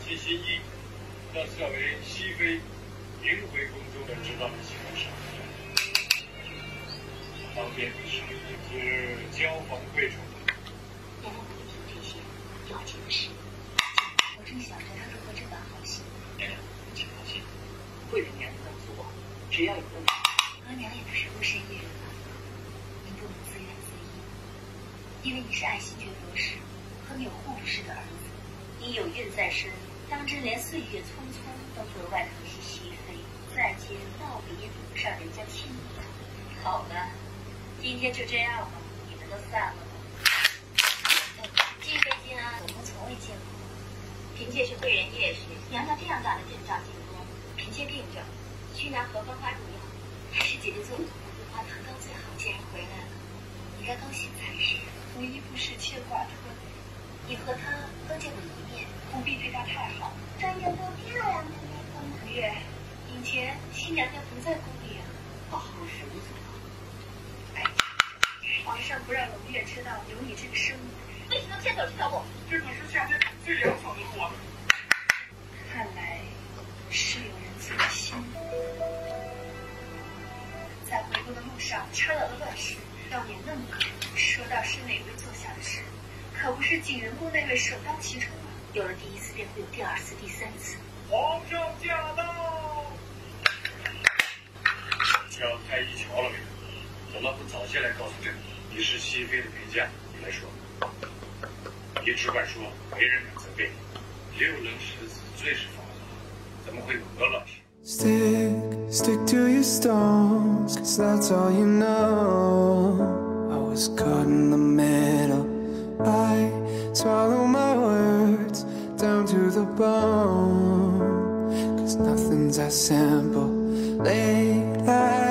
其心意，那设为熹妃迎回宫中的指导棋盘上，方便是交房贵重。 娘娘不必提这些要紧的事，我正想着他如何这般好心。 娘娘，请放心，贵人娘娘告诉我，只要有问题， 额娘也不是孤身一人啊，您不能自怨自艾，因为你是爱新觉得氏和钮护理氏的儿子，你有孕在身，当真连岁月匆匆都格外疼惜熹妃，再见道别也比不上人家亲你。好了，今天就这样吧，你们都散了吧。熹妃静安，我们从未见过。凭借是贵人夜时，娘娘这样大的阵仗进宫，凭借病症，需拿何方花入药？还是姐姐做的华堂刚最好，既然回来了，你该高兴才是。无一不是牵挂特别，你和他都见过一面，不必对他太好。穿着多漂亮的那个满月，以前新娘娘不在宫里啊。 哦，是如此吗？ 哎，皇上不让龙月知道有你这个生女，为什么先走这条路？ 这可是夏天最凉爽的路啊！ 看来是有人存心。在回宫的路上插了乱世，要免那么个说到是哪位做下的事，可不是景仁宫那位首当其冲吗？有了第一次，便会有第二次、第三次。 皇上驾到！叫太医瞧了没有？怎么不早些来告诉朕？你是熹妃的陪嫁，你来说。你只管说，没人敢责备你。6人识字最是方法，怎么会有讹乱事？ Stick to your stones, 'cause that's all you know. I was caught in the middle. I swallow my words down to the bone, 'cause nothing's as simple. Late at